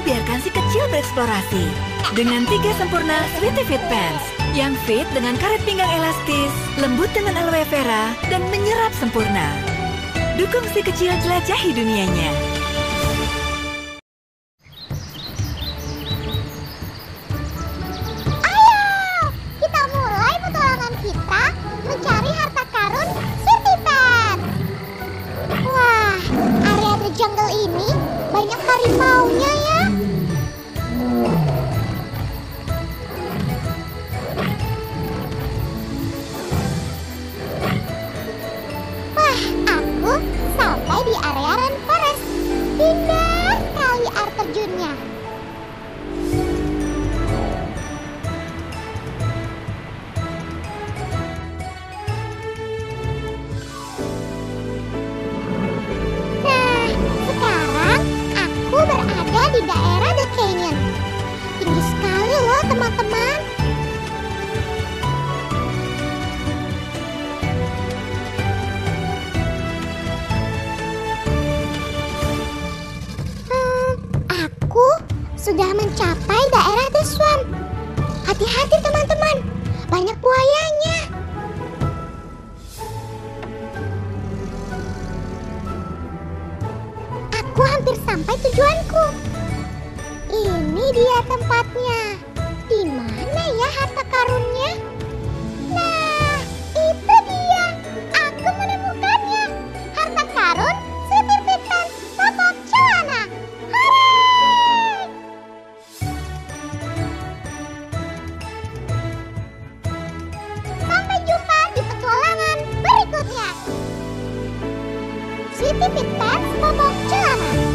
biarkan si kecil bereksplorasi. Dengan 3 sempurna Sweety Fit Pants yang fit dengan karet pinggang elastis, lembut dengan aloe vera, dan menyerap sempurna. Dukung si kecil jelajahi dunianya. Ayo, kita mulai petualangan kita mencari harta karun Sweety Pants. Wah, area The Jungle ini banyak harimaunya ya. Wah, aku sampai di area rainforest. Indah sekali air terjunnya. Nah, sekarang aku berada di daerah The Canyon. Tinggi sekali loh teman-teman. Aku sudah mencapai daerah The Swamp. Hati-hati teman-teman, banyak buayanya. Aku hampir sampai tujuanku. Ini dia tempatnya. Di mana ya harta karunnya? Nah, itu dia. Aku menemukannya. Harta karun Sweety Fit Pants Popok Celana. Hooray! Sampai jumpa di petualangan berikutnya. Sweety Fit Pants Popok Celana.